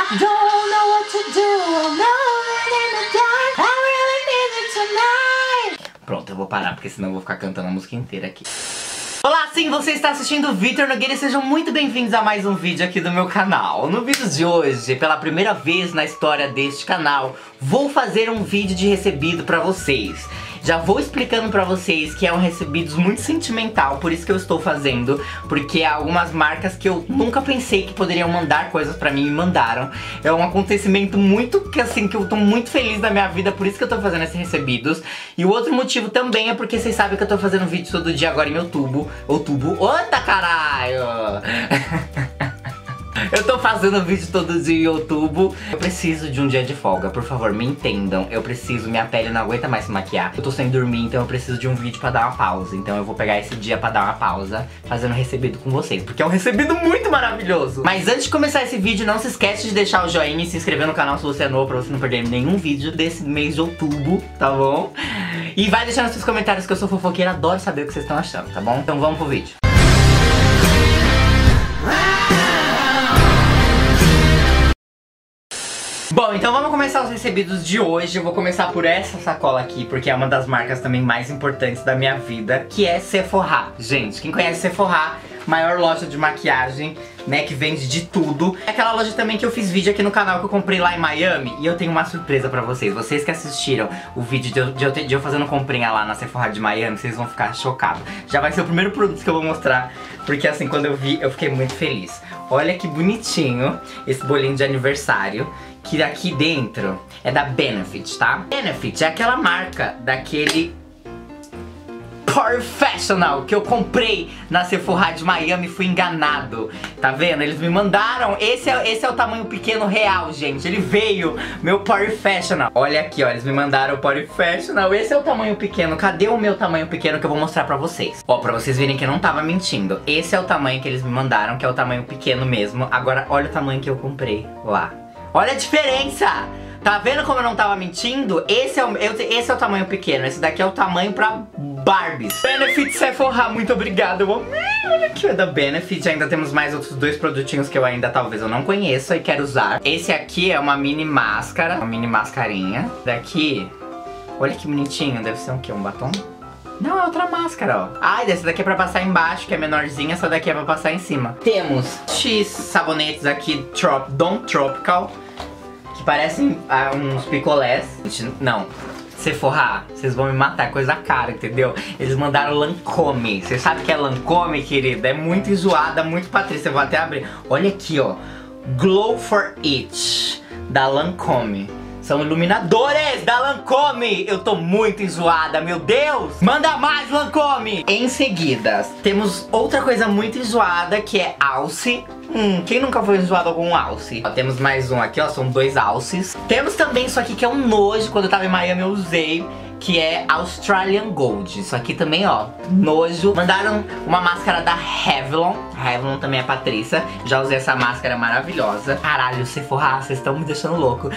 Don't know what to do, I'm rolling in the dark, I really need it tonight. Pronto, eu vou parar, porque senão eu vou ficar cantando a música inteira aqui. Olá, sim, você está assistindo o Vitor Nogueira e sejam muito bem-vindos a mais um vídeo aqui do meu canal. No vídeo de hoje, pela primeira vez na história deste canal, vou fazer um vídeo de recebido pra vocês. Já vou explicando pra vocês que é um recebidos muito sentimental, por isso que eu estou fazendo, porque há algumas marcas que eu nunca pensei que poderiam mandar coisas pra mim e me mandaram. É um acontecimento muito, que assim, que eu tô muito feliz na minha vida, por isso que eu tô fazendo esses recebidos. E o outro motivo também é porque vocês sabem que eu tô fazendo vídeo todo dia agora em outubro. Ota caralho! Eu tô fazendo vídeo todo dia em outubro. Eu preciso de um dia de folga, por favor, me entendam. Eu preciso, minha pele não aguenta mais se maquiar. Eu tô sem dormir, então eu preciso de um vídeo pra dar uma pausa. Então eu vou pegar esse dia pra dar uma pausa, fazendo recebido com vocês, porque é um recebido muito maravilhoso. Mas antes de começar esse vídeo, não se esquece de deixar o joinha e se inscrever no canal se você é novo, pra você não perder nenhum vídeo desse mês de outubro, tá bom? E vai deixando nos seus comentários que eu sou fofoqueira, adoro saber o que vocês estão achando, tá bom? Então vamos pro vídeo. Bom, então vamos começar os recebidos de hoje. Eu vou começar por essa sacola aqui, porque é uma das marcas também mais importantes da minha vida, que é Sephora. Gente, quem conhece Sephora, maior loja de maquiagem, né, que vende de tudo. É aquela loja também que eu fiz vídeo aqui no canal que eu comprei lá em Miami. E eu tenho uma surpresa pra vocês. Vocês que assistiram o vídeo de eu fazendo comprinha lá na Sephora de Miami, vocês vão ficar chocados. Já vai ser o primeiro produto que eu vou mostrar, porque assim, quando eu vi, eu fiquei muito feliz. Olha que bonitinho esse bolinho de aniversário, que aqui dentro é da Benefit, tá? Benefit é aquela marca daquele Professional que eu comprei na Sephora de Miami, fui enganado. Tá vendo? Eles me mandaram, esse é o tamanho pequeno real, gente. Ele veio, meu Professional. Olha aqui, ó, eles me mandaram o Professional. Esse é o tamanho pequeno. Cadê o meu tamanho pequeno que eu vou mostrar pra vocês? Ó, pra vocês verem que eu não tava mentindo. Esse é o tamanho que eles me mandaram, que é o tamanho pequeno mesmo. Agora, olha o tamanho que eu comprei lá. Olha a diferença! Tá vendo como eu não tava mentindo? Esse é o tamanho pequeno. Esse daqui é o tamanho pra Barbies. Benefit Sephora, muito obrigado. Eu amei. Olha aqui, é da Benefit. Ainda temos mais outros dois produtinhos que eu ainda talvez eu não conheça e quero usar. Esse aqui é uma mini máscara, uma mini mascarinha. Daqui, olha que bonitinho. Deve ser um quê? Um batom? Não, é outra máscara, ó. Ah, essa daqui é pra passar embaixo, que é menorzinha. Essa daqui é pra passar em cima. Temos X sabonetes aqui, Dawn Tropical, que parecem uns picolés. Não, Sephora, vocês vão me matar, coisa cara, entendeu? Eles mandaram Lancôme. Você sabe o que é Lancôme, querida? É muito enjoada, muito patrícia. Eu vou até abrir. Olha aqui, ó. Glow for It, da Lancôme. São iluminadores da Lancôme. Eu tô muito enjoada, meu Deus. Manda mais, Lancôme. Em seguida, temos outra coisa muito enjoada, que é alce. Quem nunca foi enjoado com um alce? Ó, temos mais um aqui, ó, são dois alces. Temos também isso aqui que é um nojo, quando eu tava em Miami eu usei, que é Australian Gold. Isso aqui também, ó, nojo. Mandaram uma máscara da Revlon. A Revlon também é Patrícia. Já usei essa máscara maravilhosa. Caralho, Sephora, vocês estão me deixando louco.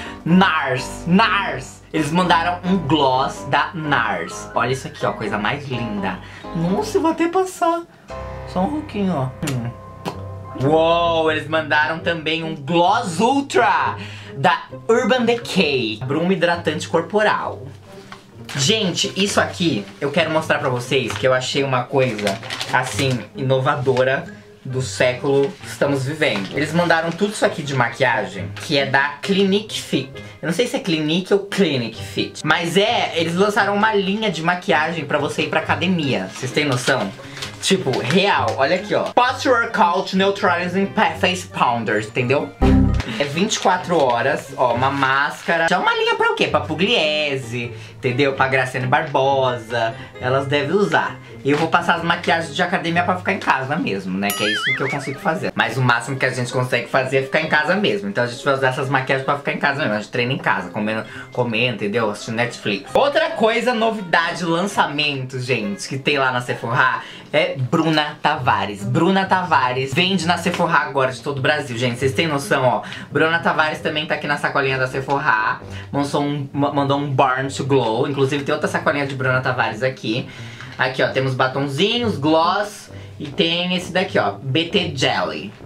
NARS. Eles mandaram um gloss da NARS. Olha isso aqui, ó, coisa mais linda. Nossa, eu vou até passar. Só um pouquinho, ó. Uou, eles mandaram também um Gloss Ultra da Urban Decay, bruma hidratante corporal. Gente, isso aqui eu quero mostrar pra vocês, que eu achei uma coisa, assim, inovadora do século que estamos vivendo. Eles mandaram tudo isso aqui de maquiagem, que é da Clinique Fit. Eu não sei se é Clinique ou Clinique Fit, mas eles lançaram uma linha de maquiagem pra você ir pra academia. Vocês têm noção? Tipo, real, olha aqui, ó. Post-workout neutralizing face powders, entendeu? É 24 horas, ó, uma máscara. Já uma linha pra o quê? Pra Pugliese, entendeu? Pra Graciane Barbosa. Elas devem usar. E eu vou passar as maquiagens de academia pra ficar em casa mesmo, né? Que é isso que eu consigo fazer. Mas o máximo que a gente consegue fazer é ficar em casa mesmo. Então a gente vai usar essas maquiagens pra ficar em casa mesmo. A gente treina em casa, comendo, entendeu? Assistindo Netflix. Outra coisa, novidade, lançamento, gente, que tem lá na Sephora é Bruna Tavares. Bruna Tavares vende na Sephora agora de todo o Brasil, gente. Vocês têm noção, ó. Bruna Tavares também tá aqui na sacolinha da Sephora. Mandou um Born to Glow. Inclusive tem outra sacolinha de Bruna Tavares aqui. Aqui, ó, temos batonzinhos, gloss. E tem esse daqui, ó, BT Jelly.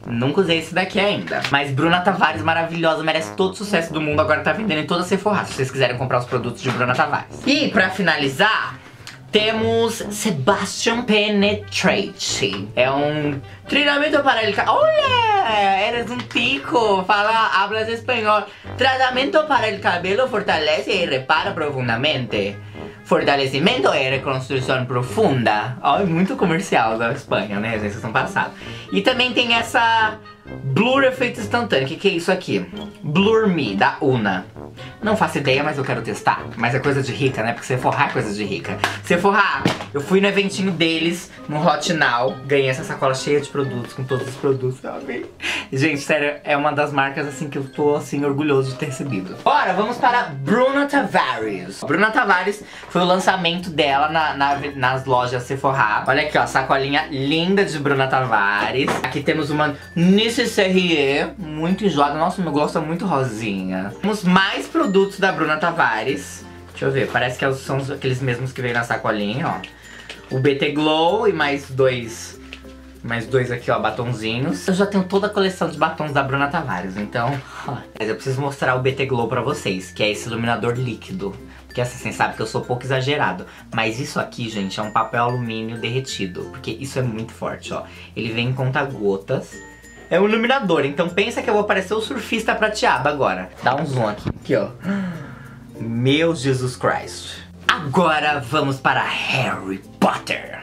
Nunca usei esse daqui ainda. Mas Bruna Tavares, maravilhosa, merece todo o sucesso do mundo. Agora tá vendendo em toda a Sephora, se vocês quiserem comprar os produtos de Bruna Tavares. E pra finalizar, temos Sebastian Penetrate. É um treinamento para el cabelo. Olha, eres um tico. Hablas espanhol. Tratamento para el cabelo fortalece e repara profundamente. Fortalecimento e reconstrução profunda. Ó, muito comercial da Espanha, né? Vocês estão passados. E também tem essa Blur Efeito Instantâneo. Que é isso aqui? Blur Me, da Una. Não faço ideia, mas eu quero testar. Mas é coisa de rica, né? Porque Sephora é coisa de rica. Sephora, eu fui no eventinho deles, no Hot Now. Ganhei essa sacola cheia de produtos, com todos os produtos, sabe? Gente, sério, é uma das marcas, assim, que eu tô, assim, orgulhoso de ter recebido. Bora, vamos para Bruna Tavares. Bruna Tavares foi o lançamento dela nas lojas Sephora. Olha aqui, ó, sacolinha linda de Bruna Tavares. Aqui temos uma Necessaire, muito enjoada. Nossa, meu gosto é muito rosinha. Temos mais produtos da Bruna Tavares. Deixa eu ver, parece que são aqueles mesmos que veio na sacolinha, ó. O BT Glow e mais dois aqui, ó, batonzinhos. Eu já tenho toda a coleção de batons da Bruna Tavares, então... Mas eu preciso mostrar o BT Glow pra vocês, que é esse iluminador líquido. Porque assim, vocês sabem que eu sou pouco exagerado. Mas isso aqui, gente, é um papel alumínio derretido. Porque isso é muito forte, ó. Ele vem em conta-gotas. É um iluminador, então pensa que eu vou parecer o surfista prateado agora. Dá um zoom aqui, ó. Meu Jesus Christ. Agora vamos para Harry Potter.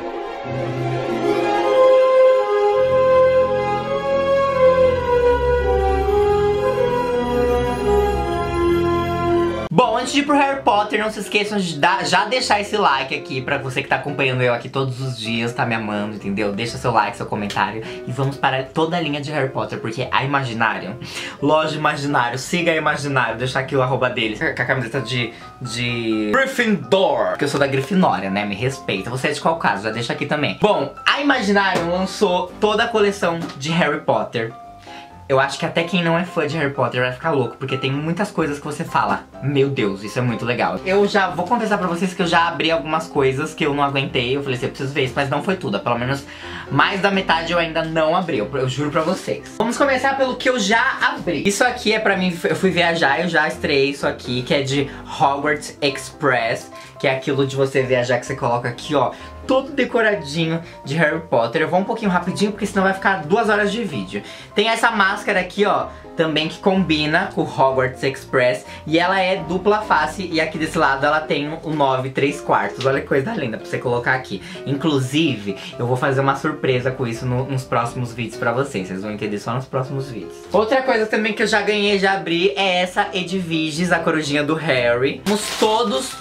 Bom, antes de ir pro Harry Potter, não se esqueçam de já deixar esse like aqui pra você que tá acompanhando eu aqui todos os dias, tá me amando, entendeu? Deixa seu like, seu comentário e vamos para toda a linha de Harry Potter, porque a Imaginário, loja Imaginário, siga a Imaginário, deixar aqui o arroba deles, com a camiseta de Gryffindor, porque eu sou da Grifinória, né? Me respeita. Você é de qual caso? Já deixa aqui também. Bom, a Imaginário lançou toda a coleção de Harry Potter. Eu acho que até quem não é fã de Harry Potter vai ficar louco, porque tem muitas coisas que você fala, meu Deus, isso é muito legal. Eu já vou confessar pra vocês que eu já abri algumas coisas que eu não aguentei. Eu falei assim, eu preciso ver isso, mas não foi tudo. Pelo menos mais da metade eu ainda não abri, eu juro pra vocês. Vamos começar pelo que eu já abri. Isso aqui é pra mim, eu fui viajar, eu já estreiei isso aqui, que é de Hogwarts Express. Que é aquilo de você viajar que você coloca aqui, ó, todo decoradinho de Harry Potter. Eu vou um pouquinho rapidinho, porque senão vai ficar 2 horas de vídeo. Tem essa máscara aqui, ó, também que combina com o Hogwarts Express. E ela é dupla face, e aqui desse lado ela tem o 9 3/4. Olha que coisa linda pra você colocar aqui. Inclusive, eu vou fazer uma surpresa com isso nos próximos vídeos pra vocês. Vocês vão entender só nos próximos vídeos. Outra coisa também que eu já ganhei, já abri, é essa Edwiges, a corujinha do Harry. Temos todos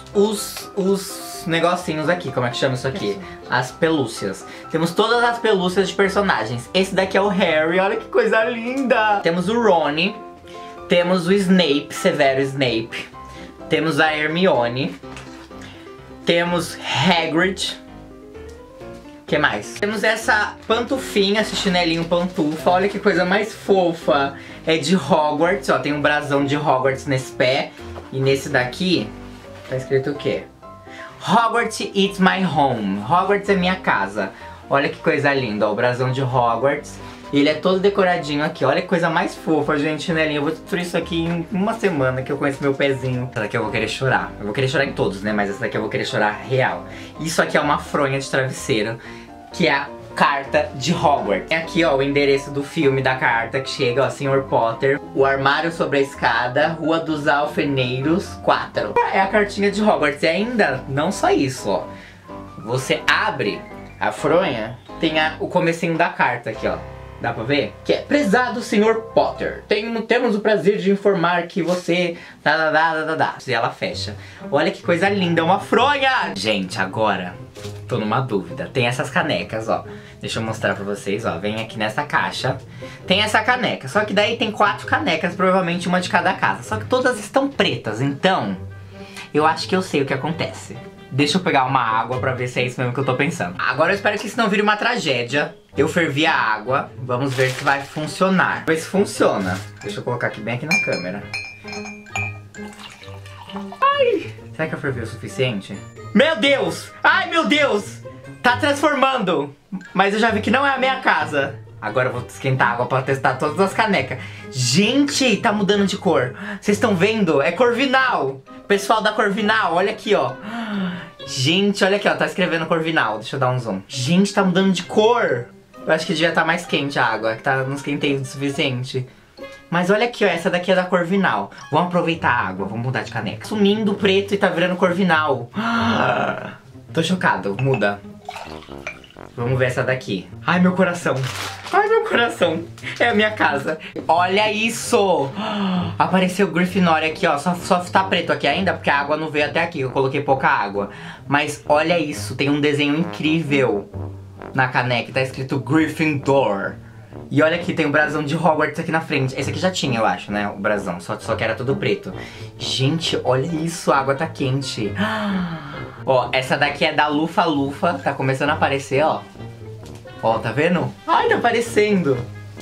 os negocinhos aqui, como é que chama isso aqui? As pelúcias. Temos todas as pelúcias de personagens. Esse daqui é o Harry, olha que coisa linda! Temos o Rony, temos o Snape, Severo Snape, temos a Hermione, temos Hagrid. O que mais? Temos essa pantufinha, esse chinelinho pantufa, olha que coisa mais fofa. É de Hogwarts, ó, tem um brasão de Hogwarts nesse pé. E nesse daqui, tá escrito o quê? Hogwarts it's my home. Hogwarts é minha casa. Olha que coisa linda, ó, o brasão de Hogwarts. E ele é todo decoradinho aqui, olha que coisa mais fofa, gente, chinelinho. Eu vou destruir isso aqui em uma semana que eu conheço meu pezinho. Essa daqui eu vou querer chorar. Eu vou querer chorar em todos, né, mas essa daqui eu vou querer chorar real. Isso aqui é uma fronha de travesseiro, que é a carta de Hogwarts. Tem aqui, ó, o endereço do filme da carta que chega, ó, Sr. Potter. O armário sobre a escada, Rua dos Alfeneiros 4. É a cartinha de Hogwarts. E ainda, não só isso, ó. Você abre a fronha, tem o comecinho da carta aqui, ó. Dá pra ver? Que é: prezado Sr. Potter, temos o prazer de informar que você... E ela fecha. Olha que coisa linda, uma fronha! Gente, agora tô numa dúvida. Tem essas canecas, ó. Deixa eu mostrar pra vocês, ó. Vem aqui nessa caixa. Tem essa caneca. Só que daí tem 4 canecas, provavelmente uma de cada casa. Só que todas estão pretas, então... eu acho que eu sei o que acontece. Deixa eu pegar uma água pra ver se é isso mesmo que eu tô pensando. Agora eu espero que isso não vire uma tragédia. Eu fervi a água. Vamos ver se vai funcionar. Vamos ver se funciona. Deixa eu colocar aqui bem aqui na câmera. Ai! Será que eu fervi o suficiente? Meu Deus! Ai, meu Deus! Tá transformando! Mas eu já vi que não é a minha casa. Agora eu vou esquentar água pra testar todas as canecas. Gente, tá mudando de cor. Vocês estão vendo? É Corvinal. Pessoal da Corvinal, olha aqui, ó. Gente, olha aqui, ó. Tá escrevendo Corvinal. Deixa eu dar um zoom. Gente, tá mudando de cor. Eu acho que devia estar mais quente a água. Que tá, não esquentei o suficiente. Mas olha aqui, ó. Essa daqui é da Corvinal. Vamos aproveitar a água. Vamos mudar de caneca. Sumindo o preto e tá virando Corvinal. Tô chocado. Muda. Vamos ver essa daqui. Ai, meu coração. Ai, meu coração. É a minha casa. Olha isso. Apareceu o Grifinória aqui, ó. Só tá preto aqui ainda, porque a água não veio até aqui. Eu coloquei pouca água. Mas olha isso. Tem um desenho incrível na caneca. Tá escrito Gryffindor. E olha aqui, tem o brasão de Hogwarts aqui na frente. Esse aqui já tinha, eu acho, né? O brasão. Só que era tudo preto. Gente, olha isso. A água tá quente. Ó, essa daqui é da Lufa Lufa. Tá começando a aparecer, ó. Ó, tá vendo? Ai, tá aparecendo.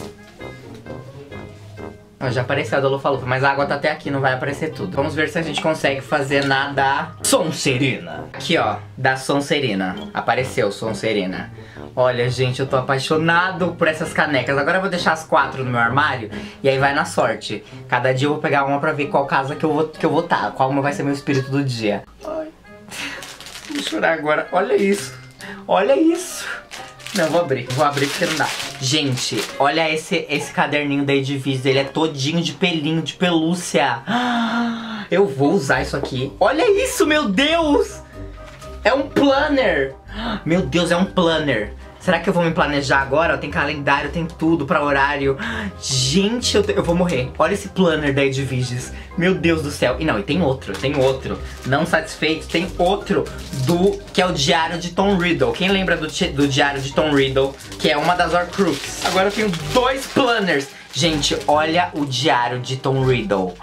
Ó, já apareceu a da Lufa Lufa, mas a água tá até aqui, não vai aparecer tudo. Vamos ver se a gente consegue fazer na da Sonserina. Aqui, ó, da Sonserina. Apareceu Sonserina. Olha, gente, eu tô apaixonado por essas canecas. Agora eu vou deixar as 4 no meu armário e aí vai na sorte. Cada dia eu vou pegar uma pra ver qual casa que eu vou tá. Qual vai ser meu espírito do dia. Ai, vou chorar agora. Olha isso. Olha isso. Não, vou abrir porque não dá. Gente, olha esse caderninho da Edviges. Ele é todinho de pelinho, de pelúcia. Eu vou usar isso aqui. Olha isso, meu Deus. É um planner. Meu Deus, é um planner. Será que eu vou me planejar agora? Tem calendário, tem tudo pra horário. Gente, eu vou morrer. Olha esse planner da Edviges. Meu Deus do céu. E não, e tem outro. Não satisfeito, tem outro que é o Diário de Tom Riddle. Quem lembra do Diário de Tom Riddle? Que é uma das Horcruxes. Agora eu tenho 2 planners. Gente, olha o Diário de Tom Riddle.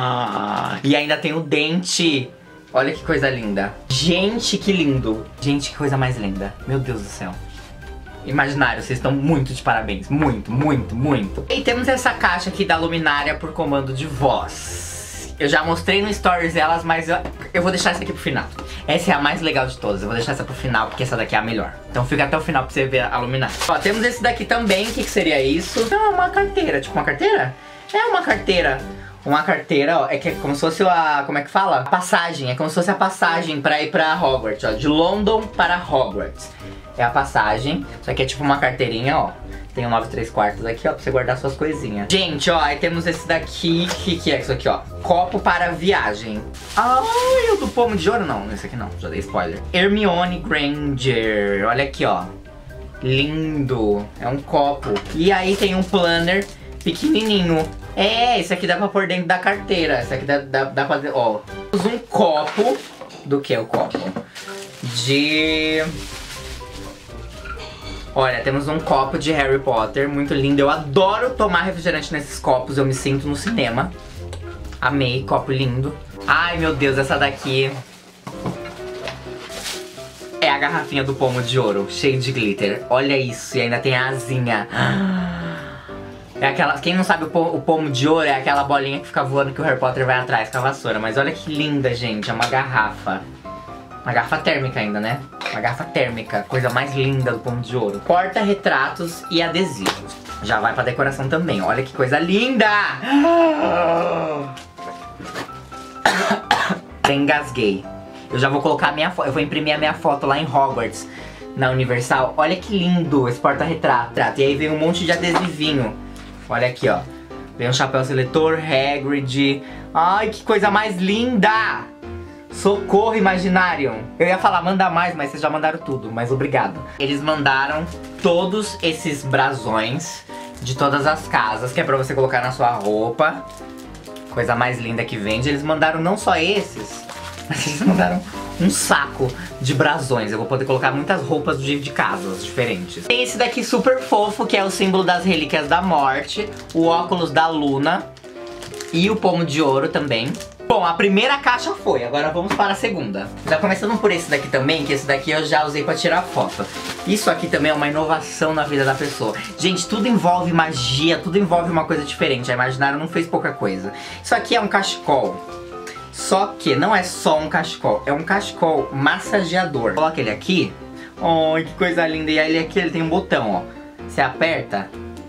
E ainda tem o dente. Olha que coisa linda. Gente, que lindo. Gente, que coisa mais linda. Meu Deus do céu. Imaginário, vocês estão muito de parabéns. Muito, muito, muito. E temos essa caixa aqui da luminária por comando de voz. Eu já mostrei no stories elas, mas eu vou deixar essa aqui pro final. Essa é a mais legal de todas. Eu vou deixar essa pro final, porque essa daqui é a melhor. Então fica até o final pra você ver a luminária. Ó, temos esse daqui também. O que seria isso? É uma carteira. Tipo uma carteira? É uma carteira. Uma carteira, ó, é que é como se fosse a... Como é que fala? A passagem, é como se fosse a passagem pra ir pra Hogwarts, ó. De London para Hogwarts. É a passagem, isso aqui é tipo uma carteirinha, ó. Tem um 9/3 aqui, ó, pra você guardar suas coisinhas. Gente, ó, aí temos esse daqui, que é isso aqui, ó. Copo para viagem. Ai, o do pomo de ouro, não, esse aqui não, já dei spoiler. Hermione Granger, olha aqui, ó. Lindo, é um copo. E aí tem um planner pequenininho. É, esse aqui dá pra pôr dentro da carteira. Esse aqui dá pra... Ó, temos um copo. Do que é o copo? Olha, temos um copo de Harry Potter. Muito lindo. Eu adoro tomar refrigerante nesses copos. Eu me sinto no cinema. Amei, copo lindo. Ai, meu Deus, essa daqui é a garrafinha do pomo de ouro, cheio de glitter. Olha isso, e ainda tem a asinha. É aquela, quem não sabe o pomo de ouro é aquela bolinha que fica voando que o Harry Potter vai atrás com a vassoura. Mas olha que linda, gente, é uma garrafa. Uma garrafa térmica ainda, né? Uma garrafa térmica, coisa mais linda do pomo de ouro. Porta-retratos e adesivos. Já vai pra decoração também, olha que coisa linda! Engasguei. Eu já vou colocar a minha foto, eu vou imprimir a minha foto lá em Hogwarts, na Universal. Olha que lindo esse porta-retrato. E aí vem um monte de adesivinho. Olha aqui, ó. Vem um chapéu seletor, Hagrid. Ai, que coisa mais linda! Socorro, Imaginarium. Eu ia falar, manda mais, mas vocês já mandaram tudo. Mas obrigado. Eles mandaram todos esses brasões de todas as casas, que é pra você colocar na sua roupa. Coisa mais linda que vende. Eles mandaram não só esses, mas eles mandaram um saco de brasões. Eu vou poder colocar muitas roupas de casas diferentes. Tem esse daqui super fofo, que é o símbolo das relíquias da morte. O óculos da Luna. E o pomo de ouro também. Bom, a primeira caixa foi, agora vamos para a segunda. Já começando por esse daqui também, que esse daqui eu já usei pra tirar foto. Isso aqui também é uma inovação na vida da pessoa. Gente, tudo envolve magia, tudo envolve uma coisa diferente. A Imaginário não fez pouca coisa. Isso aqui é um cachecol. Só que não é só um cachecol, é um cachecol massageador. Coloca ele aqui. Oh, que coisa linda. E aí ele aqui ele tem um botão, ó. Você aperta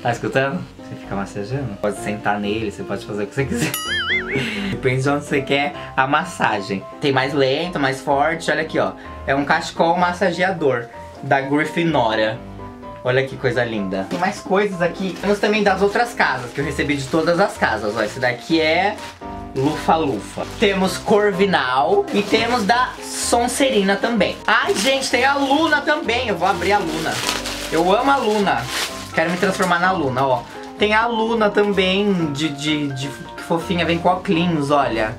Tá escutando? Você fica massageando. Pode sentar nele, você pode fazer o que você quiser. Depende de onde você quer a massagem. Tem mais lento, mais forte. Olha aqui, ó. É um cachecol massageador da Grifinória. Olha que coisa linda. Tem mais coisas aqui. Temos também das outras casas, que eu recebi de todas as casas. Ó, esse daqui é Lufa-Lufa. Temos Corvinal e temos da Sonserina também. Ai, gente, tem a Luna também. Eu vou abrir a Luna. Eu amo a Luna. Quero me transformar na Luna, ó. Tem a Luna também, que fofinha, vem com óculos, olha.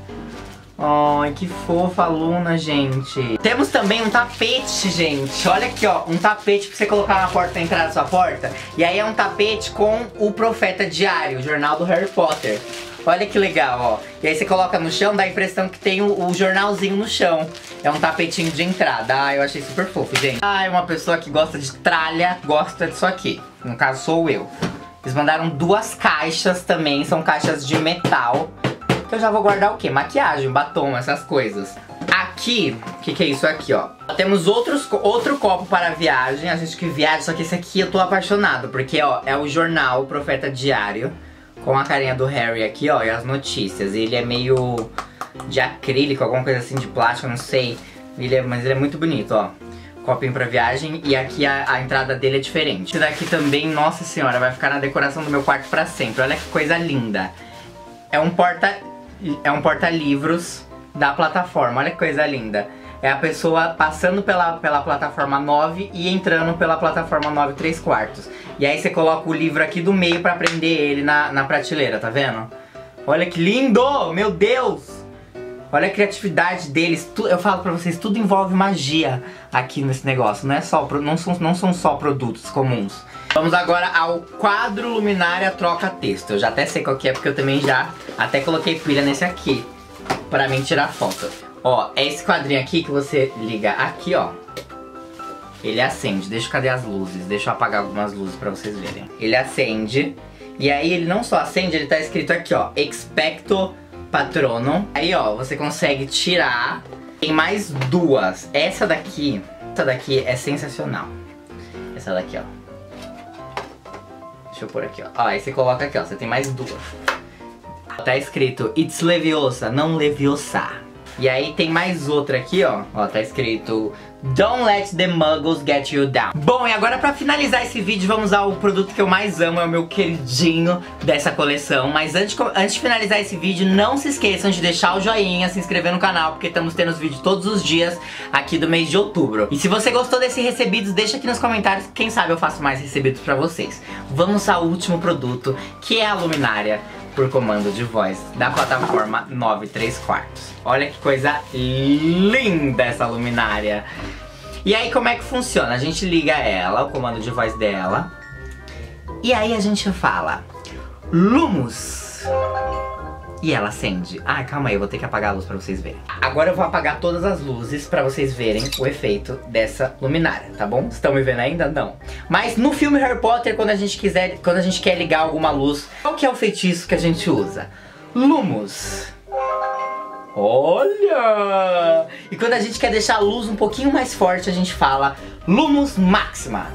Ai, que fofa a Luna, gente. Temos também um tapete, gente. Olha aqui, ó, um tapete pra você colocar na porta, na entrada da sua porta. E aí é um tapete com o Profeta Diário, o jornal do Harry Potter. Olha que legal, ó. E aí você coloca no chão, dá a impressão que tem o jornalzinho no chão. É um tapetinho de entrada. Ah, eu achei super fofo, gente. Ah, uma pessoa que gosta de tralha gosta disso aqui. No caso, sou eu. Eles mandaram 2 caixas também, são caixas de metal. Que eu já vou guardar o quê? Maquiagem, batom, essas coisas. Aqui, o que é isso aqui, ó? Temos outro copo para viagem. A gente que viaja, só que esse aqui eu tô apaixonado. Porque, ó, é o jornal, o Profeta Diário. Com a carinha do Harry aqui, ó, e as notícias. Ele é meio de acrílico, alguma coisa assim, de plástico, não sei. Mas ele é muito bonito, ó. Copinho pra viagem. E aqui a entrada dele é diferente. Esse daqui também, nossa senhora, vai ficar na decoração do meu quarto pra sempre. Olha que coisa linda. É um porta-livros da plataforma. Olha que coisa linda. É a pessoa passando pela plataforma 9 e entrando pela plataforma 9 3/4. E aí você coloca o livro aqui do meio pra prender ele na prateleira, tá vendo? Olha que lindo! Meu Deus! Olha a criatividade deles. Eu falo pra vocês, tudo envolve magia aqui nesse negócio. Não são só produtos comuns. Vamos agora ao quadro luminária troca-texto. Eu já até sei qual que é, porque eu também já até coloquei pilha nesse aqui pra mim tirar foto. Ó, é esse quadrinho aqui que você liga aqui, ó. Ele acende. Cadê as luzes? Deixa eu apagar algumas luzes pra vocês verem. Ele acende. E aí ele não só acende, ele tá escrito aqui, ó. Expecto Patronum. Aí, ó, você consegue tirar. Tem mais 2. Essa daqui é sensacional. Essa daqui, ó. Deixa eu pôr aqui, ó. Ó, aí você coloca aqui, ó. Você tem mais 2. Tá escrito It's Leviosa, não Leviosa. E aí tem mais outra aqui, ó. Ó, tá escrito Don't let the muggles get you down. Bom, e agora pra finalizar esse vídeo, vamos ao produto que eu mais amo, é o meu queridinho dessa coleção. Mas antes de finalizar esse vídeo, não se esqueçam de deixar o joinha, se inscrever no canal, porque estamos tendo os vídeos todos os dias aqui do mês de outubro. E se você gostou desse recebidos, deixa aqui nos comentários, quem sabe eu faço mais recebidos pra vocês. Vamos ao último produto, que é a luminária por comando de voz da plataforma 9 3/4. Olha que coisa linda essa luminária. E aí como é que funciona? A gente liga ela, o comando de voz dela. E aí a gente fala Lumos. E ela acende. Ai, calma aí, eu vou ter que apagar a luz pra vocês verem. Agora eu vou apagar todas as luzes pra vocês verem o efeito dessa luminária, tá bom? Estão me vendo ainda? Não. Mas no filme Harry Potter, quando a gente quer ligar alguma luz, qual que é o feitiço que a gente usa? Lumos. Olha! E quando a gente quer deixar a luz um pouquinho mais forte, a gente fala Lumos Maxima.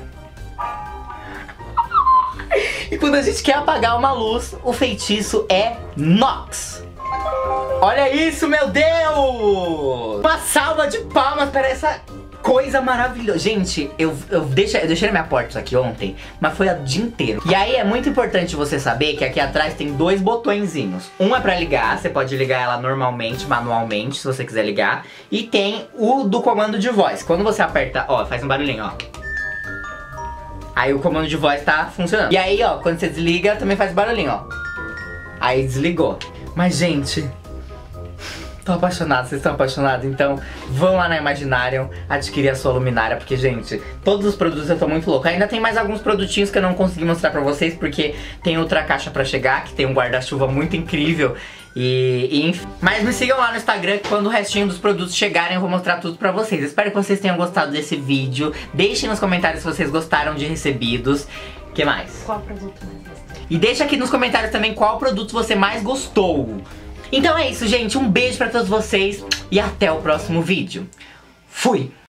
E quando a gente quer apagar uma luz, o feitiço é Nox. Olha isso, meu Deus! Uma salva de palmas para essa coisa maravilhosa. Gente, eu deixei na minha porta isso aqui ontem, mas foi o dia inteiro. E aí é muito importante você saber que aqui atrás tem 2 botõezinhos. Um é pra ligar, você pode ligar ela normalmente, manualmente, se você quiser ligar. E tem o do comando de voz. Quando você aperta, ó, faz um barulhinho, ó. Aí o comando de voz tá funcionando. E aí, ó, quando você desliga, também faz barulhinho, ó. Aí desligou. Mas, gente, tô apaixonado, vocês estão apaixonados? Então, vão lá na Imaginarium adquirir a sua luminária, porque, gente, todos os produtos eu tô muito louco. Ainda tem mais alguns produtinhos que eu não consegui mostrar pra vocês, porque tem outra caixa pra chegar, que tem um guarda-chuva muito incrível. Enfim. Mas me sigam lá no Instagram, que quando o restinho dos produtos chegarem eu vou mostrar tudo pra vocês. Espero que vocês tenham gostado desse vídeo. Deixem nos comentários se vocês gostaram de recebidos. O que mais? Qual produto mais gostou? E deixa aqui nos comentários também qual produto você mais gostou. Então é isso, gente. Um beijo pra todos vocês e até o próximo vídeo. Fui!